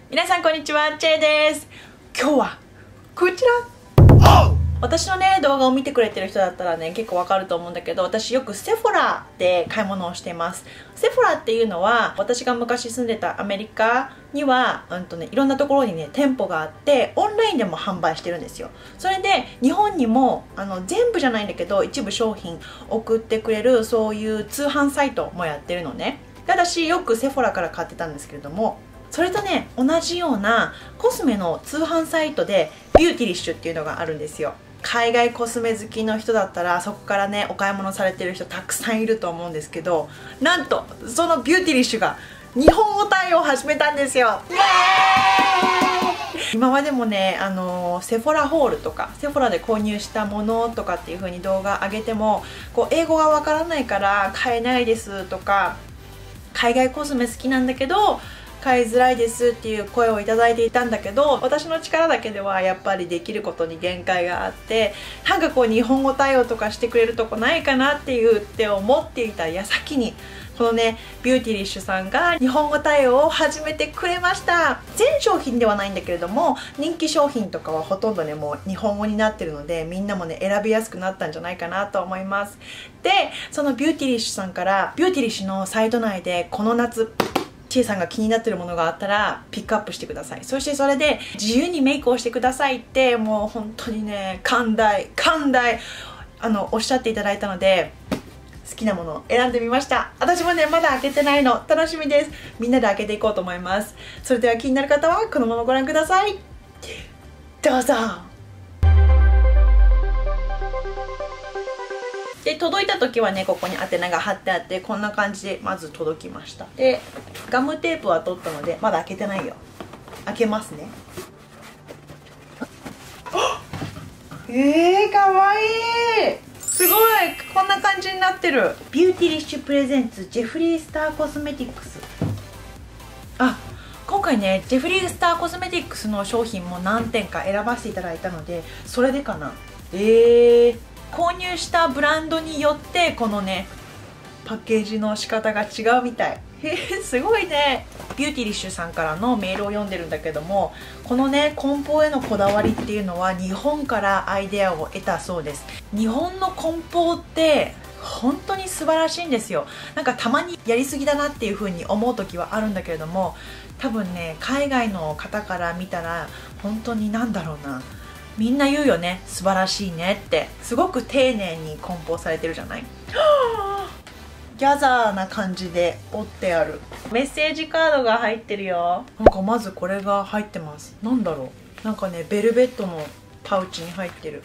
皆さんこんにちは、チェです。今日はこちら。私のね動画を見てくれてる人だったらね結構わかると思うんだけど、私よくセフォラで買い物をしています。セフォラっていうのは私が昔住んでたアメリカにはいろんなところにね店舗があって、オンラインでも販売してるんですよ。それで日本にも全部じゃないんだけど一部商品送ってくれるそういう通販サイトもやってるのね。で、私よくセフォラから買ってたんですけれども、それとね同じようなコスメの通販サイトでビューティリッシュっていうのがあるんですよ。海外コスメ好きの人だったらそこからねお買い物されてる人たくさんいると思うんですけど、なんとそのビューティリッシュが日本語対応を始めたんですよ。イエーイ！今までもねセフォラホールとかセフォラで購入したものとかっていう風に動画上げても、英語がわからないから買えないですとか、海外コスメ好きなんだけど買いづらいですっていう声をいただいていたんだけど、私の力だけではやっぱりできることに限界があって、なんか日本語対応とかしてくれるとこないかなって思っていた矢先に、このねビューティリッシュさんが日本語対応を始めてくれました。全商品ではないんだけれども、人気商品とかはほとんどねもう日本語になってるので、みんなもね選びやすくなったんじゃないかなと思います。で、そのビューティリッシュさんからビューティリッシュのサイト内でこの夏ちえさんが気になってるものがあったらピックアップしてください。そしてそれで自由にメイクをしてくださいって、もう本当にね寛大おっしゃっていただいたので、好きなものを選んでみました。私もねまだ開けてないの楽しみです。みんなで開けていこうと思います。それでは気になる方はこのままご覧ください。どうぞ。で、届いた時はねここに宛名が貼ってあって、こんな感じでまず届きました。で、ガムテープは取ったのでまだ開けてないよ。開けますね。かわいい。すごい、こんな感じになってる。ビューティリッシュプレゼンツジェフリースターコスメティックス。今回ねジェフリースターコスメティックスの商品も何点か選ばせていただいたので、それでかな。購入したブランドによってこのねパッケージの仕方が違うみたい。すごいね。ビューティリッシュさんからのメールを読んでるんだけども、このね梱包へのこだわりっていうのは日本からアイデアを得たそうです。日本の梱包って本当に素晴らしいんですよ。なんかたまにやりすぎだなっていう風に思う時はあるんだけれども、多分ね海外の方から見たら本当にみんな言うよね、素晴らしいねって。すごく丁寧に梱包されてるじゃない。ギャザーな感じで折ってある。メッセージカードが入ってるよ。なんかまずこれが入ってます。なんだろう、なんかねベルベットのパウチに入ってる。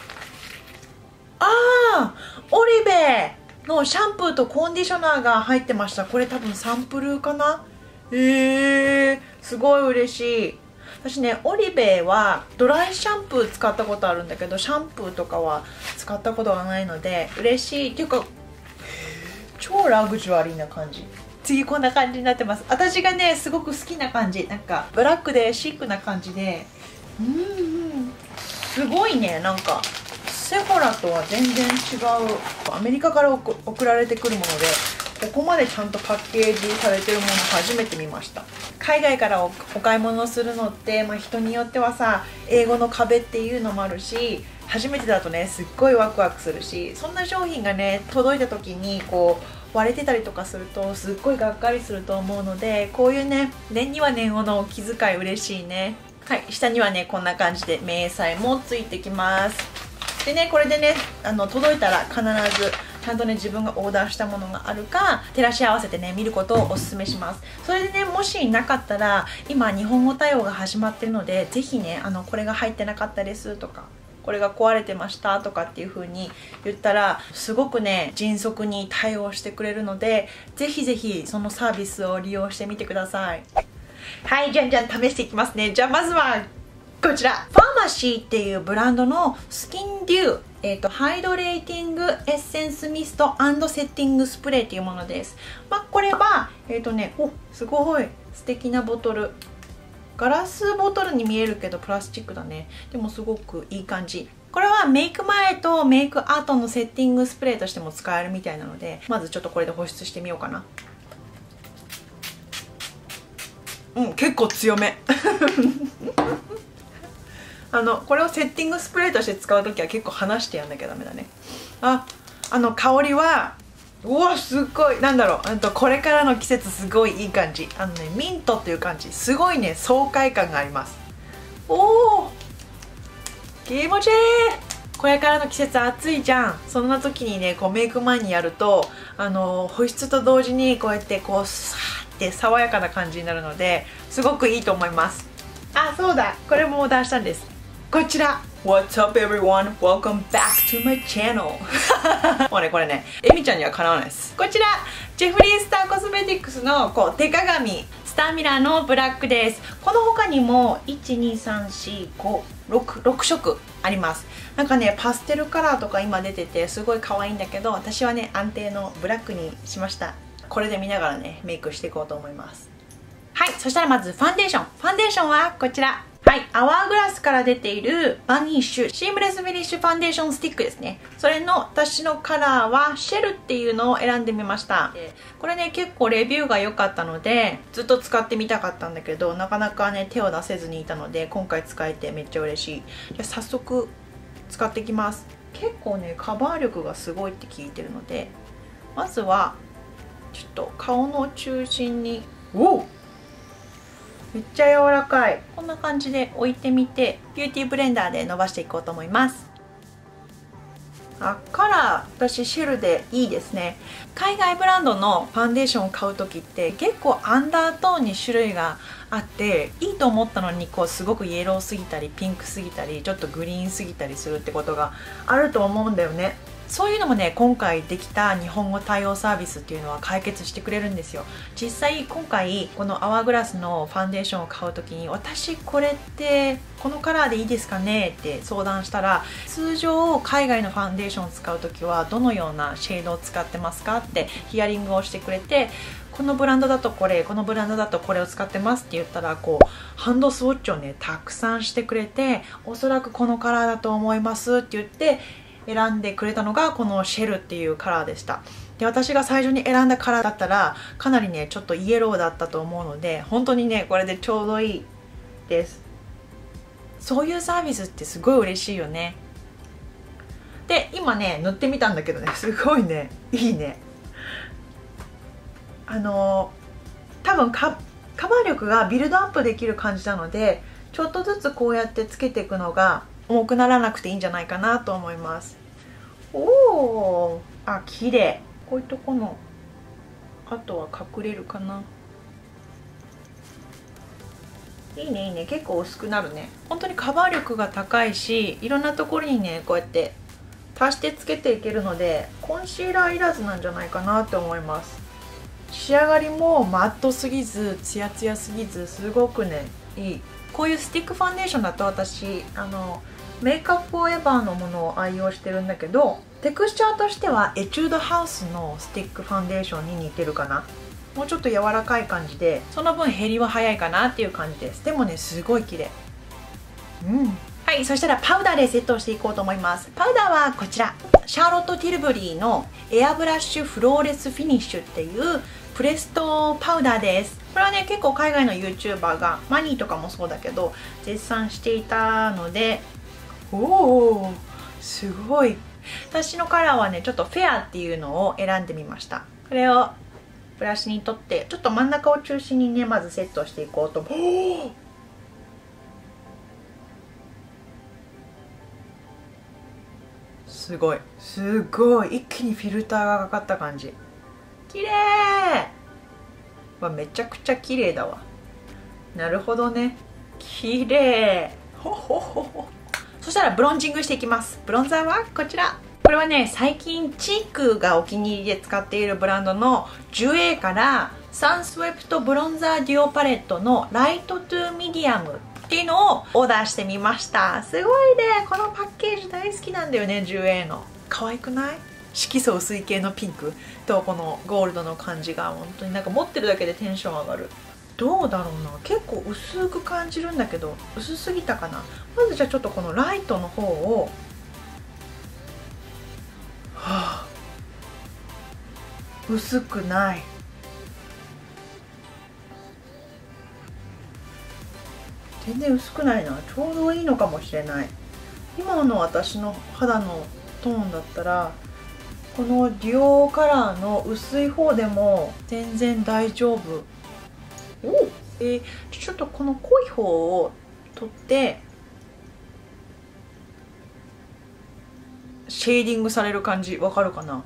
オリベのシャンプーとコンディショナーが入ってました。これ多分サンプルかな。すごい嬉しい。私ねオリベはドライシャンプー使ったことあるんだけど、シャンプーとかは使ったことがないので嬉しいっていうか、超ラグジュアリーな感じ。次こんな感じになってます。私がねすごく好きな感じ、なんかブラックでシックな感じで、すごいね。なんかセフォラとは全然違う。アメリカから送られてくるもので、ここまでちゃんとパッケージされてるもの初めて見ました。海外からお買い物するのって、人によってはさ英語の壁っていうのもあるし、初めてだとねすっごいワクワクするし、そんな商品がね届いた時に割れてたりとかするとすっごいがっかりすると思うので、こういうね念には念をの気遣い嬉しいね。はい、下にはねこんな感じで明細もついてきます。でね、これでね届いたら必ずちゃんとね自分がオーダーしたものがあるか照らし合わせてね見ることをおすすめします。それでねもしなかったら今日本語対応が始まってるので、ぜひねこれが入ってなかったですとか、これが壊れてましたとかっていう風に言ったらすごくね迅速に対応してくれるので、ぜひぜひそのサービスを利用してみてください。はい、じゃんじゃん試していきますね。じゃあまずはこちらファーマシーっていうブランドのスキンデュー、ハイドレーティングエッセンスミスト&セッティングスプレーっていうものです。これはすごい素敵なボトル。ガラスボトルに見えるけどプラスチックだね。でもすごくいい感じ。これはメイク前とメイク後のセッティングスプレーとしても使えるみたいなので、まずちょっとこれで保湿してみようかな。 結構強めこれをセッティングスプレーとして使う時は結構離してやんなきゃダメだね。香りはうわすっごい、なんだろう、これからの季節すごいいい感じ。ミントっていう感じ、すごいね爽快感があります。おお気持ちいい。これからの季節暑いじゃん。そんな時にねこうメイク前にやると保湿と同時にこうやってこうさーって爽やかな感じになるのですごくいいと思います。そうだ、これも出したんです。こちら What's up everyone? Welcome back to my channel もうねこれねエミちゃんにはかなわないです。こちらジェフリースターコスメティクスのこう手鏡スターミラーのブラックです。この他にも1234566色あります。なんかねパステルカラーとか今出ててすごい可愛いんだけど、私はね安定のブラックにしました。これで見ながらねメイクしていこうと思います。はい、そしたらまずファンデーションはこちら、はい、アワーグラスから出ているバニッシュシームレスフィニッシュファンデーションスティックですね。それの私のカラーはシェルっていうのを選んでみました。これね結構レビューが良かったのでずっと使ってみたかったんだけど、なかなかね手を出せずにいたので今回使えてめっちゃ嬉しい。じゃあ早速使っていきます。結構ねカバー力がすごいって聞いてるので、まずはちょっと顔の中心にめっちゃ柔らかい。こんな感じで置いてみてビューティーブレンダーで伸ばしていこうと思います。カラー私シェルでいいですね。海外ブランドのファンデーションを買う時って結構アンダートーンに種類があっていいと思ったのにこうすごくイエローすぎたりピンクすぎたりちょっとグリーンすぎたりするってことがあると思うんだよね。そういうのもね今回できた日本語対応サービスっていうのは解決してくれるんですよ。実際今回このアワーグラスのファンデーションを買う時に私これってこのカラーでいいですかねって相談したら、通常海外のファンデーションを使う時はどのようなシェードを使ってますかってヒアリングをしてくれて、このブランドだとこれ、このブランドだとこれを使ってますって言ったらこうハンドスウォッチをねたくさんしてくれて、おそらくこのカラーだと思いますって言って選んでくれたのがこのシェルっていうカラーでした。で私が最初に選んだカラーだったらかなりねちょっとイエローだったと思うので本当にねこれでちょうどいいです。そういうサービスってすごい嬉しいよね。で今ね塗ってみたんだけどねすごいねいいね。多分カバー力がビルドアップできる感じなのでちょっとずつこうやってつけていくのが重くならなくていいんじゃないかなと思います。綺麗。こういうとこのあとは隠れるかな。いいねいいね、結構薄くなるね。本当にカバー力が高いしいろんなところにねこうやって足してつけていけるのでコンシーラーいらずなんじゃないかなって思います。仕上がりもマットすぎずツヤツヤすぎずすごくねいい。こういうスティックファンデーションだと私メイクアップフォーエバーのものを愛用してるんだけど、テクスチャーとしてはエチュードハウスのスティックファンデーションに似てるかな。もうちょっと柔らかい感じでその分減りは早いかなっていう感じです。でもねすごい綺麗。はい、そしたらパウダーでセットをしていこうと思います。パウダーはこちらシャーロット・ティルブリーのエアブラッシュフローレスフィニッシュっていうプレストパウダーです。これはね結構海外の YouTuber がマニーとかもそうだけど絶賛していたので、すごい。私のカラーはねちょっとフェアっていうのを選んでみました。これをブラシに取ってちょっと真ん中を中心にねまずセットしていこうと。すごいすごい、一気にフィルターがかかった感じ。綺麗。めちゃくちゃ綺麗だわ。なるほどね、綺麗。そしたらブロンジングしていきます。ブロンザーはこちら。これはね最近チークがお気に入りで使っているブランドの 10A からサンスウェプトブロンザーデュオパレットのライトトゥミディアムっていうのをオーダーしてみました。すごいね、このパッケージ大好きなんだよね。 10A の可愛くない？色素薄い系のピンクとこのゴールドの感じが本当になんか持ってるだけでテンション上がる。どうだろうな、結構薄く感じるんだけど薄すぎたかな。まずじゃあちょっとこのライトの方を薄くない。 全然薄くないな。ちょうどいいのかもしれない。今の私の肌のトーンだったらこのデュオカラーの薄い方でも全然大丈夫。ちょっとこの濃い方を取ってシェーディングされる感じわかるかな。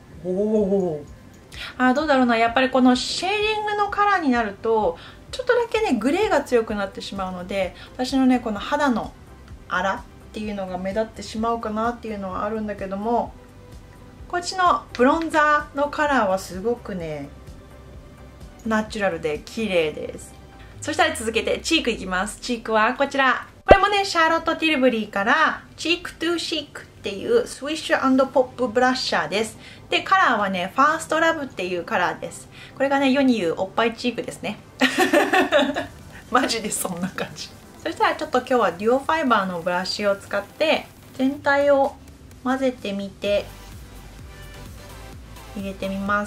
どうだろうな。やっぱりこのシェーディングのカラーになるとちょっとだけねグレーが強くなってしまうので、私のねこの肌のあらっていうのが目立ってしまうかなっていうのはあるんだけども、こっちのブロンザーのカラーはすごくねナチュラルで綺麗です。そしたら続けてチークいきます。チークはこちら。これもねシャーロット・ティルブリーからチークトゥーシークっていうスウィッシュ&ポップブラッシャーです。でカラーはねファーストラブっていうカラーです。これがね世に言うおっぱいチークですね。マジでそんな感じ。そしたらちょっと今日はデュオファイバーのブラシを使って全体を混ぜてみて入れてみます。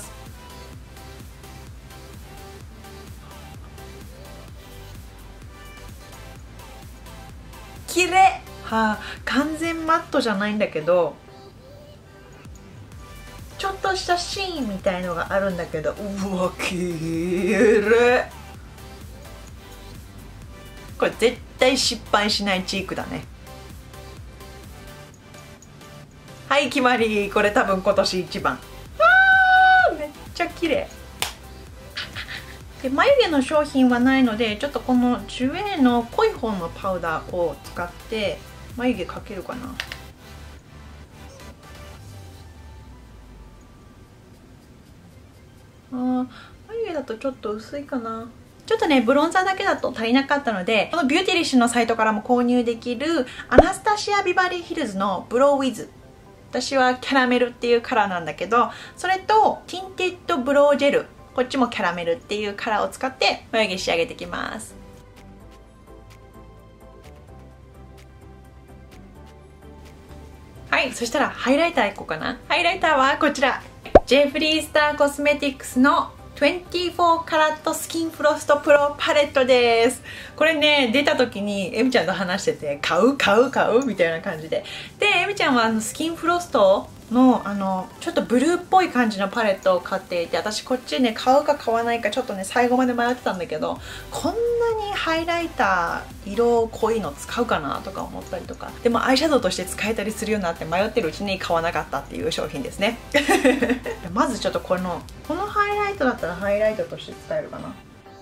綺麗。完全マットじゃないんだけどちょっとしたシーンみたいのがあるんだけど、うわ綺麗。これ絶対失敗しないチークだね。はい決まり。これ多分今年一番。めっちゃ綺麗。で眉毛の商品はないのでちょっとこのジュエの濃い方のパウダーを使って眉毛かけるかな。眉毛だとちょっと薄いかな。ちょっとねブロンザーだけだと足りなかったので、このビューティリッシュのサイトからも購入できるアナスタシア・ビバリーヒルズのブローウィズ、私はキャラメルっていうカラーなんだけど、それとティンテッドブロージェル、こっちもキャラメルっていうカラーを使って眉毛仕上げていきます。はい、そしたらハイライターいこうかな。ハイライターはこちら、ジェフリースターコスメティックスの24カラットスキンフロストプロパレットです。これね出た時にエミちゃんと話してて買うみたいな感じで、エミちゃんはスキンフロストのちょっとブルーっぽい感じのパレットを買っていて、私こっちね買うか買わないかちょっとね最後まで迷ってたんだけど、こんなにハイライター色濃いの使うかなとか思ったりとか、でもアイシャドウとして使えたりするようになって迷ってるうちに買わなかったっていう商品ですね。まずちょっとこのハイライトだったらハイライトとして使えるかな。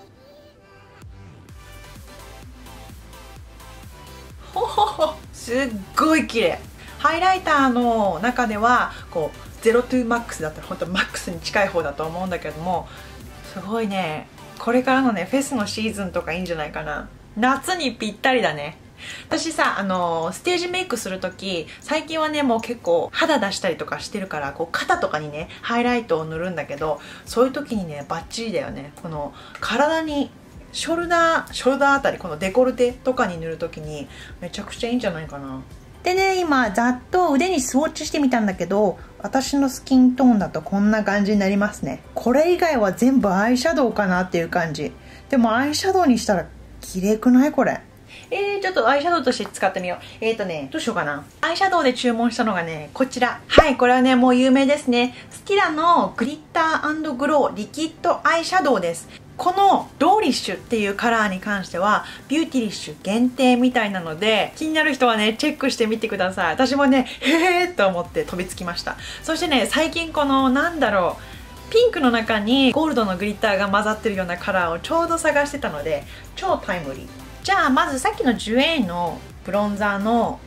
ほほほ、すっごい綺麗。ハイライターの中ではこう0 to max だったら本当マックスに近い方だと思うんだけども、すごいねこれからのねフェスのシーズンとかいいんじゃないかな。夏にぴったりだね。私さステージメイクする時最近はねもう結構肌出したりとかしてるからこう肩とかにねハイライトを塗るんだけど、そういう時にねバッチリだよね。この体にショルダーあたり、このデコルテとかに塗る時にめちゃくちゃいいんじゃないかな。でね今ざっと腕にスウォッチしてみたんだけど、私のスキントーンだとこんな感じになりますね。これ以外は全部アイシャドウかなっていう感じ。でもアイシャドウにしたら綺麗くないこれ。ちょっとアイシャドウとして使ってみよう。どうしようかな。アイシャドウで注文したのがねこちら。はい、これはねもう有名ですね。スティラのグリッター&グローリキッドアイシャドウです。このドーリッシュっていうカラーに関してはビューティリッシュ限定みたいなので、気になる人はねチェックしてみてください。私もねへーと思って飛びつきました。そしてね最近このなんだろう、ピンクの中にゴールドのグリッターが混ざってるようなカラーをちょうど探してたので超タイムリー。じゃあまずさっきのジュエのブロンザーの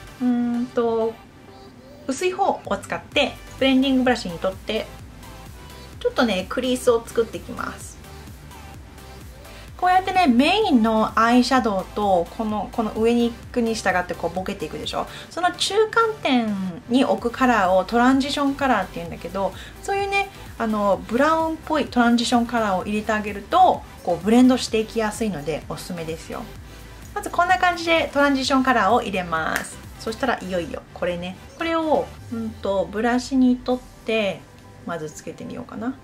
薄い方を使ってブレンディングブラシに取ってちょっとねクリースを作っていきます。こうやってねメインのアイシャドウとこの上に行くに従ってこうボケていくでしょ。その中間点に置くカラーをトランジションカラーっていうんだけど、そういうねブラウンっぽいトランジションカラーを入れてあげるとこうブレンドしていきやすいのでおすすめですよ。まずこんな感じでトランジションカラーを入れます。そしたらいよいよこれね、これをブラシに取ってまずつけてみようかな。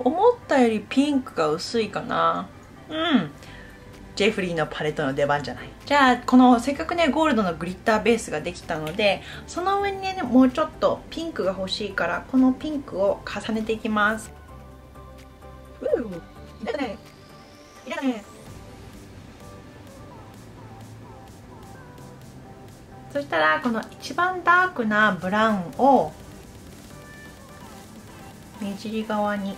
思ったよりピンクが薄いかな。ジェフリーのパレットの出番じゃない。じゃあこのせっかくねゴールドのグリッターベースができたので、その上にねもうちょっとピンクが欲しいから、このピンクを重ねていきます。いらねいらね。そしたらこの一番ダークなブラウンを目尻側に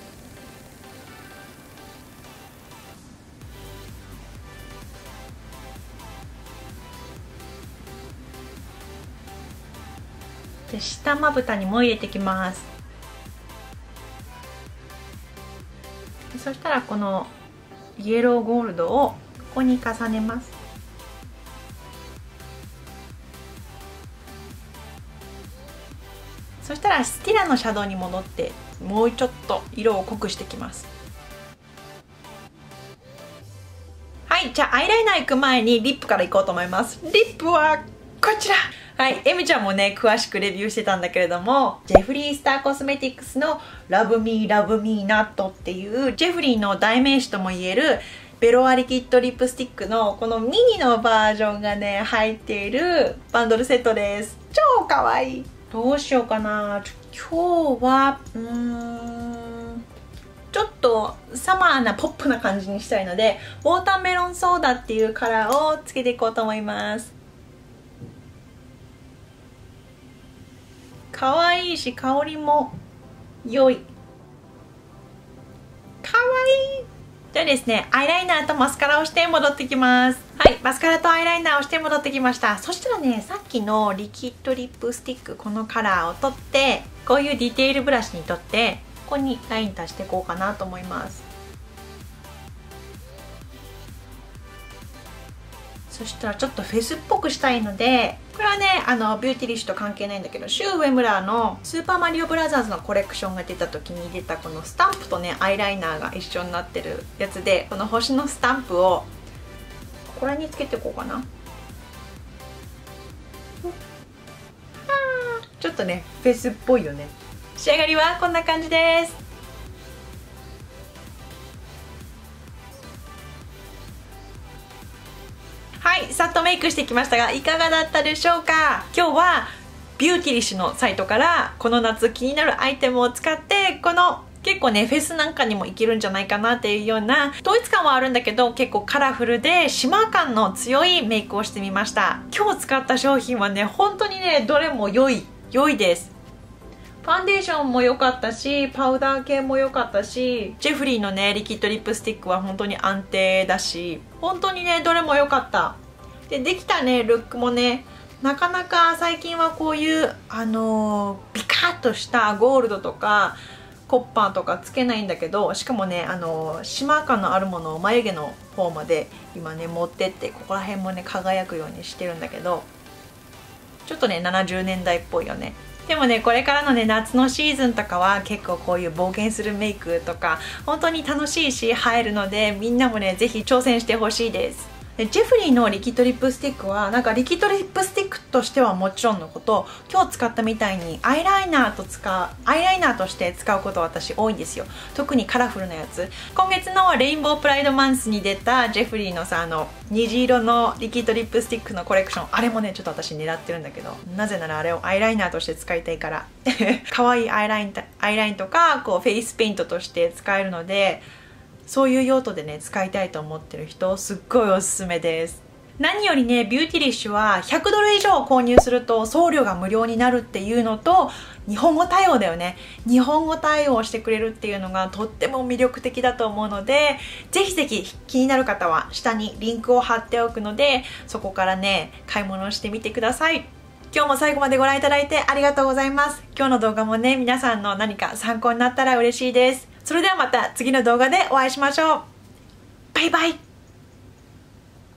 で、下まぶたにも入れていきます。そしたらこのイエローゴールドをここに重ねます。そしたらスティラのシャドウに戻ってもうちょっと色を濃くしていきます。はい、じゃあアイライナー行く前にリップから行こうと思います。リップはこちら。はい、エミちゃんもね詳しくレビューしてたんだけれども、ジェフリースターコスメティックスの Love Me Love Me Not っていうジェフリーの代名詞ともいえるベロアリキッドリップスティックのこのミニのバージョンがね入っているバンドルセットです。超かわいい。どうしようかな。今日はちょっとサマーなポップな感じにしたいので、ウォーターメロンソーダっていうカラーをつけていこうと思います。可愛いし香りも良い。可愛い。じゃあですね、アイライナーとマスカラをして戻ってきます。はい、マスカラとアイライナーをして戻ってきました。そしたらね、さっきのリキッドリップスティック、このカラーを取って、こういうディテールブラシに取ってここにライン足していこうかなと思います。そしたらちょっとフェスっぽくしたいので、これはねビューティリッシュと関係ないんだけど、シュウ・ウェムラーのスーパーマリオブラザーズのコレクションが出た時に出たこのスタンプとねアイライナーが一緒になってるやつで、この星のスタンプをここらにつけていこうかな。ちょっとねフェスっぽいよね。仕上がりはこんな感じです。はい、さっとメイクしてきましたがいかがだったでしょうか。今日はビューティリッシュのサイトからこの夏気になるアイテムを使って、この結構ねフェスなんかにもいけるんじゃないかなっていうような統一感はあるんだけど、結構カラフルでシマー感の強いメイクをしてみました。今日使った商品はね本当にねどれも良いです。ファンデーションも良かったし、パウダー系も良かったし、ジェフリーのねリキッドリップスティックは本当に安定だし、本当にねどれも良かった。でできたねルックもね、なかなか最近はこういうビカッとしたゴールドとかコッパーとかつけないんだけど、しかもねシマー感のあるものを眉毛の方まで今ね持ってって、ここら辺もね輝くようにしてるんだけど、ちょっとね70年代っぽいよね。でもねこれからのね夏のシーズンとかは結構こういう冒険するメイクとか本当に楽しいし映えるので、みんなもねぜひ挑戦してほしいです。でジェフリーのリキッドリップスティックはなんかリキッドリップスティックとしてはもちろんのこと、今日使ったみたいにアイライナーとして使うことは私多いんですよ。特にカラフルなやつ。今月のレインボープライドマンスに出たジェフリーのさ虹色のリキッドリップスティックのコレクション、あれもねちょっと私狙ってるんだけど、なぜならあれをアイライナーとして使いたいから可愛いアイラインとかこうフェイスペイントとして使えるので、そういう用途でね使いたいと思ってる人すっごいおすすめです。何よりねビューティリッシュは100ドル以上購入すると送料が無料になるっていうのと、日本語対応だよね。日本語対応してくれるっていうのがとっても魅力的だと思うので、ぜひぜひ気になる方は下にリンクを貼っておくので、そこからね買い物してみてください。今日も最後までご覧いただいてありがとうございます。今日の動画もね皆さんの何か参考になったら嬉しいです。それではまた次の動画でお会いしましょう。バイバイ。